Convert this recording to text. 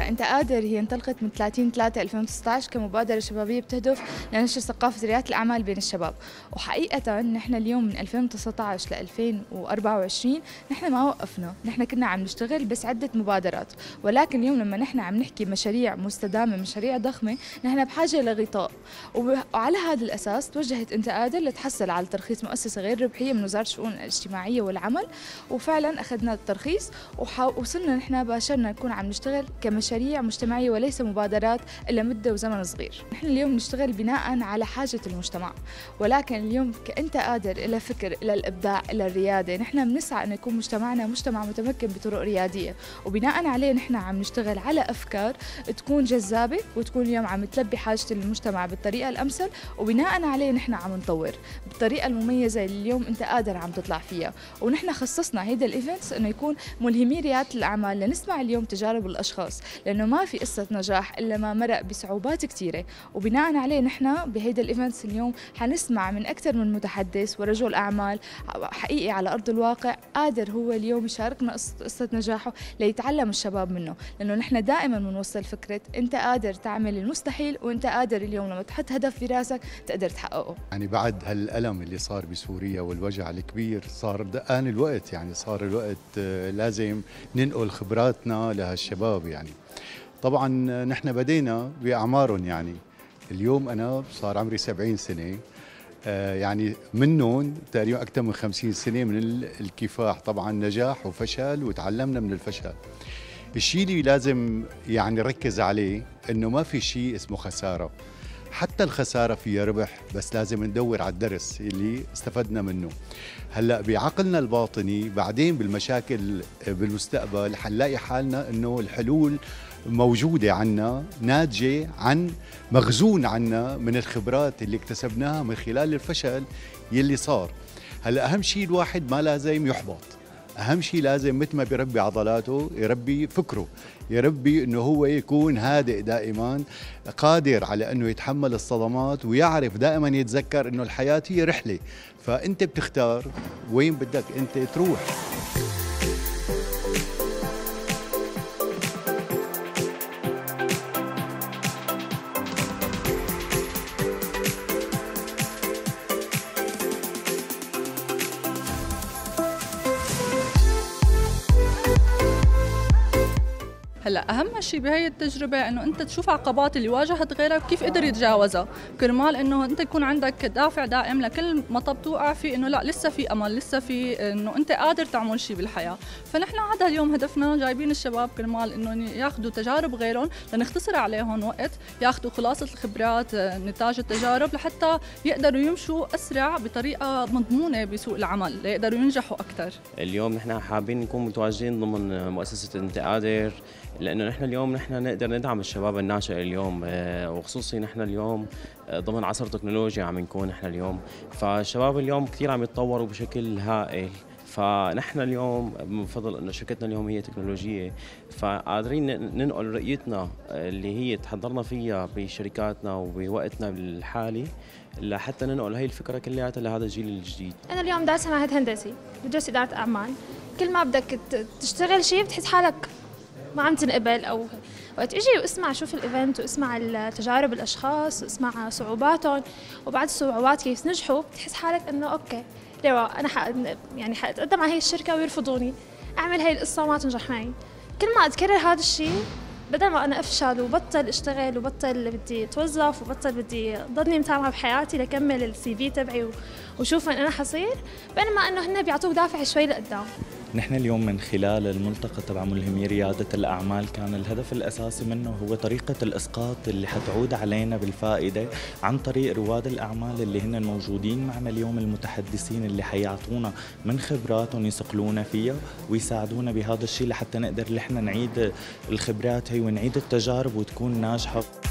أنت قادر هي انطلقت من 30/3/2019 كمبادرة شبابية بتهدف لنشر ثقافة ريادة الأعمال بين الشباب. وحقيقة نحن اليوم من 2019 ل 2024 نحن ما وقفنا، نحن كنا عم نشتغل بس عدة مبادرات، ولكن اليوم لما نحن عم نحكي مشاريع مستدامة، مشاريع ضخمة، نحن بحاجة لغطاء. وعلى هذا الأساس توجهت أنت قادر لتحصل على ترخيص مؤسسة غير ربحية من وزارة الشؤون الاجتماعية والعمل، وفعلا أخذنا الترخيص ووصلنا نحن باشرنا نكون عم نشتغل كمشاريع مجتمعية وليس مبادرات إلا مدة وزمن صغير. نحن اليوم نشتغل بناء على حاجة المجتمع، ولكن اليوم كأنت قادر إلى فكر، إلى الإبداع، إلى الريادة. نحن بنسعى أن يكون مجتمعنا مجتمع متمكن بطرق ريادية، وبناء عليه نحن عم نشتغل على أفكار تكون جذابة وتكون اليوم عم تلبي حاجة المجتمع بالطريقة الأمثل، وبناء عليه نحن عم نطور بالطريقة المميزة اللي اليوم أنت قادر عم تطلع فيها. ونحن خصصنا هيدا الإيفنتس إنه يكون ملهمي ريادة الأعمال لنسمع اليوم تجارب الأشخاص، لأنه ما في قصة نجاح إلا ما مرق بصعوبات كثيرة. وبناء عليه نحن بهيدا الإيفنتس اليوم حنسمع من أكثر من متحدث ورجل أعمال حقيقي على أرض الواقع قادر هو اليوم يشاركنا قصة نجاحه ليتعلم الشباب منه، لأنه نحن دائما بنوصل فكرة أنت قادر تعمل المستحيل، وأنت قادر اليوم لما تحط هدف في راسك تقدر تحققه. يعني بعد هالألم اللي صار بسوريا والوجع الكبير صار آن الوقت، يعني صار الوقت لازم ننقل خبراتنا لهالشباب. يعني طبعا نحن بدينا بأعمارهم، يعني اليوم أنا صار عمري 70 سنة، يعني منهم تقريبا أكثر من 50 سنة من الكفاح، طبعا نجاح وفشل وتعلمنا من الفشل. الشيء اللي لازم يعني نركز عليه إنه ما في شيء اسمه خسارة، حتى الخسارة فيها ربح، بس لازم ندور على الدرس اللي استفدنا منه. هلأ بعقلنا الباطني بعدين بالمشاكل بالمستقبل حنلاقي حالنا إنه الحلول موجودة عنا، ناتجة عن مخزون عنا من الخبرات اللي اكتسبناها من خلال الفشل يلي صار. هلأ أهم شيء الواحد ما لازم يحبط، أهم شيء لازم مثل ما بيربي عضلاته يربي فكره، يربي أنه هو يكون هادئ دائما، قادر على أنه يتحمل الصدمات، ويعرف دائما يتذكر أنه الحياة هي رحلة، فأنت بتختار وين بدك أنت تروح. هلا اهم شيء بهي التجربه انه انت تشوف عقبات اللي واجهت غيرك وكيف قدر يتجاوزها، كرمال انه انت يكون عندك دافع دائم لكل مطب توقع فيه انه لا لسه في امل، لسه في انه انت قادر تعمل شيء بالحياه. فنحن هذا اليوم هدفنا جايبين الشباب كرمال انه ياخذوا تجارب غيرهم لنختصر عليهم وقت، ياخذوا خلاصه الخبرات نتاج التجارب لحتى يقدروا يمشوا اسرع بطريقه مضمونه بسوق العمل ليقدروا ينجحوا اكثر. اليوم نحن حابين نكون متواجدين ضمن مؤسسه انت قادر، لأنه نحن اليوم نقدر ندعم الشباب الناشئ اليوم، وخصوصي نحن اليوم ضمن عصر تكنولوجيا عم نكون نحن اليوم، فالشباب اليوم كثير عم يتطوروا بشكل هائل. فنحن اليوم بفضل انه شركتنا اليوم هي تكنولوجيه، فقادرين ننقل رؤيتنا اللي هي تحضرنا فيها بشركاتنا وبوقتنا الحالي لحتى ننقل هي الفكره كلياتها لهذا الجيل الجديد. انا اليوم دارسه معهد هندسي، بدرس اداره اعمال. كل ما بدك تشتغل شيء بتحس حالك ما عم تنقبل، او وقت اجي واسمع شوف الايفنت واسمع تجارب الاشخاص واسمع صعوباتهم وبعد الصعوبات كيف نجحوا، بتحس حالك انه اوكي ليه انا يعني حاتقدم على هي الشركه ويرفضوني، اعمل هي القصه وما تنجح معي. كل ما اتكرر هذا الشيء بدل ما انا افشل وبطل اشتغل وبطل بدي اتوظف وبطل بدي ضلني متابعه بحياتي لكمل السي في تبعي وشوف وين انا حصير، بينما انه هن بيعطوك دافع شوي لقدام. نحن اليوم من خلال الملتقى تبع ملهمي ريادة الأعمال كان الهدف الأساسي منه هو طريقة الإسقاط اللي حتعود علينا بالفائدة عن طريق رواد الأعمال اللي هن موجودين معنا اليوم، المتحدثين اللي حيعطونا من خبراتهم يصقلونا فيها ويساعدونا بهذا الشيء لحتى نقدر نحن نعيد الخبرات هي ونعيد التجارب وتكون ناجحة.